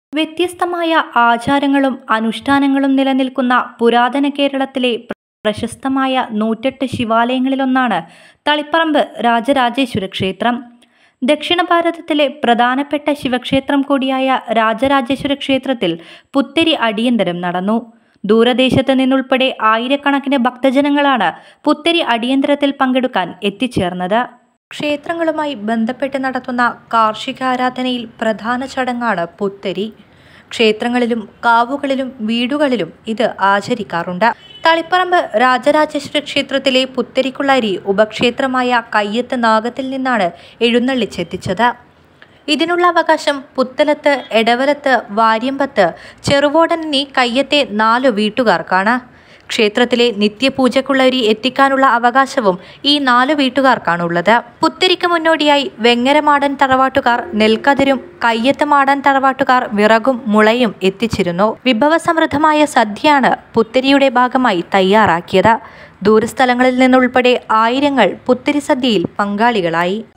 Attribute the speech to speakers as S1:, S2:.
S1: വ്യത്യസ്തമായ ആചാരങ്ങളും അനുഷ്ഠാനങ്ങളും നിലനിൽക്കുന്ന പുരാതന കേരളത്തിലെ പ്രശസ്തമായ 108 ശിവാലയങ്ങളിലൊന്നാണ് തളിപ്പറമ്പ് രാജരാജേശ്വര ക്ഷേത്രം. ദക്ഷിണ ഭാരതത്തിലെ പ്രധാനപ്പെട്ട ശിവക്ഷേത്രം കൂടിയായ രാജരാജേശ്വര ക്ഷേത്രത്തിൽ പുത്തരി അടിയന്തരം നടന്നു. ദൂരദേശത്ത് നിന്നുൾപ്പെടെ ആയിരക്കണക്കിന് ഭക്തജനങ്ങളാണ് പുത്തരി അടിയന്തരത്തിൽ പങ്കെടുക്കാൻ എത്തിച്ചേർന്നത്. ക്ഷേത്രങ്ങളുമായി ബന്ധപ്പെട്ട് നടത്തുന്ന കാർഷികാരാധനയിൽ പ്രധാന ചടങ്ങാണ് പുത്തരി. ക്ഷേത്രങ്ങളിലും കാവുകളിലും വീടുകളിലും ഇത് ആചരിക്കാറുണ്ട്. തളിപ്പറമ്പ് രാജരാജേശ്വര ക്ഷേത്രത്തിലെ പുത്തരിക്കുള്ള അരി ഉപക്ഷേത്രമായ കയ്യത്ത് നാഗത്തിൽ നിന്നാണ് എഴുന്നള്ളിച്ചെത്തിച്ചത്. ഇതിനുള്ള അവകാശം പുത്തലത്ത്, എടവലത്ത്, വാര്യമ്പത്ത്, ചെറുവോടൻ എന്നീ കയ്യത്തെ 4 വീട്ടുകാർക്കാണ്. ക്ഷേത്രത്തിലെ നിത്യപൂജക്കുള്ള അരി എത്തിക്കാനുള്ള അവകാശവും ഈ 4 വീട്ടുകാർക്കാണുള്ളത്. പുത്തരിക്ക് മുന്നോടിയായി വെങ്ങരമാടൻ തറവാട്ടുകാർ നെൽക്കതിരും കയ്യത്ത് മാടൻ തറവാട്ടുകാർ വിറകും മുളയും എത്തിച്ചിരുന്നു. വിഭവസമൃദ്ധമായ സദ്യയാണ് പുത്തരിയുടെ ഭാഗമായി തയ്യാറാക്കിയത്. ദൂരസ്ഥലങ്ങളിൽ നിന്നുൾപ്പെടെ ആയിരങ്ങൾ പുത്തരി സദ്യയിൽ പങ്കാളികളായി.